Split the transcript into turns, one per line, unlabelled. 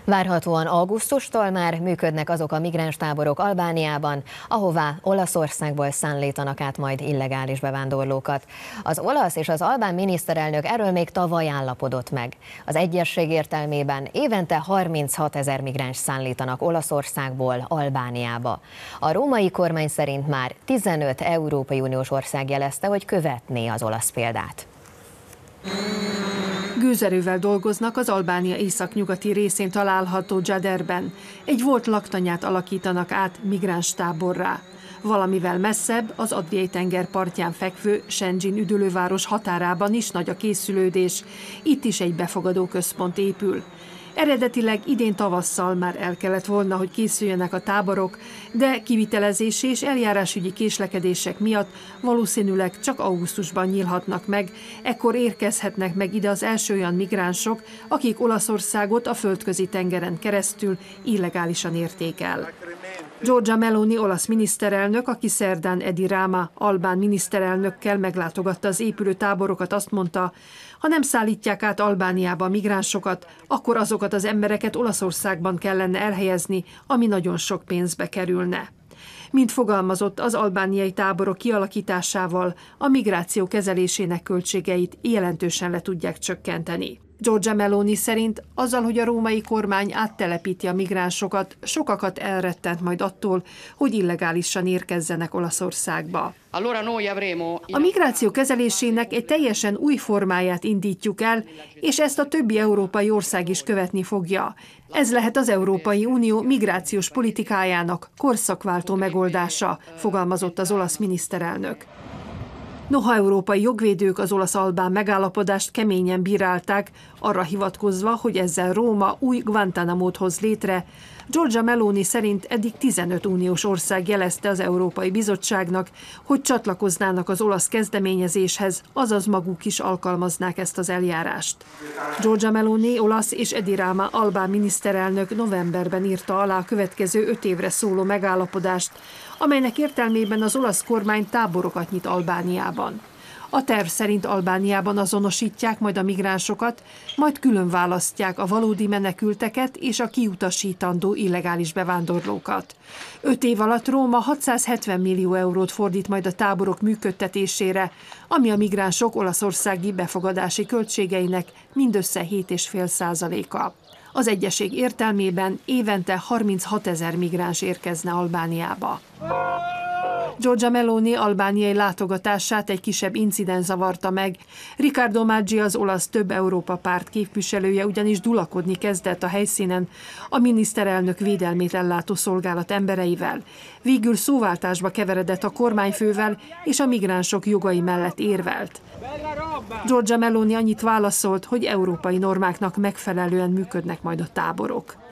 Várhatóan augusztustól már működnek azok a migránstáborok Albániában, ahová Olaszországból szállítanak át majd illegális bevándorlókat. Az olasz és az albán miniszterelnök erről még tavaly állapodott meg. Az egyezség értelmében évente 36 000 migráns szállítanak Olaszországból Albániába. A római kormány szerint már 15 Európai Uniós ország jelezte, hogy követné az olasz példát.
Gőzerővel dolgoznak az Albánia északnyugati részén található Gyaderben. Egy volt laktanyát alakítanak át migránstáborrá. Valamivel messzebb, az Adriai-tenger partján fekvő Shenzhen üdülőváros határában is nagy a készülődés. Itt is egy befogadó központ épül. Eredetileg idén tavasszal már el kellett volna, hogy készüljenek a táborok, de kivitelezési és eljárásügyi késlekedések miatt valószínűleg csak augusztusban nyílhatnak meg, ekkor érkezhetnek meg ide az első olyan migránsok, akik Olaszországot a földközi tengeren keresztül illegálisan érték el. Giorgia Meloni olasz miniszterelnök, aki szerdán Edi Rama albán miniszterelnökkel meglátogatta az épülő táborokat, azt mondta, ha nem szállítják át Albániába a migránsokat, akkor azokat az embereket Olaszországban kellene elhelyezni, ami nagyon sok pénzbe kerülne. Mint fogalmazott, az albániai táborok kialakításával a migráció kezelésének költségeit jelentősen le tudják csökkenteni. Giorgia Meloni szerint azzal, hogy a római kormány áttelepíti a migránsokat, sokakat elrettent majd attól, hogy illegálisan érkezzenek Olaszországba. A migráció kezelésének egy teljesen új formáját indítjuk el, és ezt a többi európai ország is követni fogja. Ez lehet az Európai Unió migrációs politikájának korszakváltó megoldása, fogalmazott az olasz miniszterelnök. Noha európai jogvédők az olasz-albán megállapodást keményen bírálták, arra hivatkozva, hogy ezzel Róma új Guantánamót hoz létre, Giorgia Meloni szerint eddig 15 uniós ország jelezte az Európai Bizottságnak, hogy csatlakoznának az olasz kezdeményezéshez, azaz maguk is alkalmaznák ezt az eljárást. Giorgia Meloni olasz és Edi Rama albán miniszterelnök novemberben írta alá a következő 5 évre szóló megállapodást, amelynek értelmében az olasz kormány táborokat nyit Albániában. A terv szerint Albániában azonosítják majd a migránsokat, majd külön választják a valódi menekülteket és a kiutasítandó illegális bevándorlókat. 5 év alatt Róma 670 millió eurót fordít majd a táborok működtetésére, ami a migránsok olaszországi befogadási költségeinek mindössze 7,5%-a. Az egyezség értelmében évente 36 000 migráns érkezne Albániába. Giorgia Meloni albániai látogatását egy kisebb incidens zavarta meg. Riccardo Maggi, az olasz Több Európa párt képviselője ugyanis dulakodni kezdett a helyszínen a miniszterelnök védelmét ellátó szolgálat embereivel. Végül szóváltásba keveredett a kormányfővel, és a migránsok jogai mellett érvelt. Giorgia Meloni annyit válaszolt, hogy európai normáknak megfelelően működnek majd a táborok.